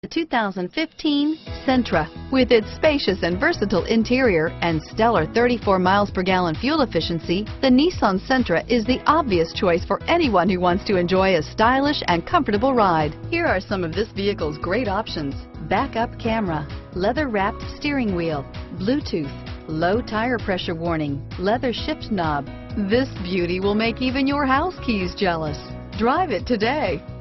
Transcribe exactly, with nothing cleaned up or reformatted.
The two thousand fifteen Sentra. With its spacious and versatile interior and stellar thirty-four miles per gallon fuel efficiency, the Nissan Sentra is the obvious choice for anyone who wants to enjoy a stylish and comfortable ride. Here are some of this vehicle's great options: backup camera, leather-wrapped steering wheel, Bluetooth, low tire pressure warning, leather shift knob. This beauty will make even your house keys jealous. Drive it today.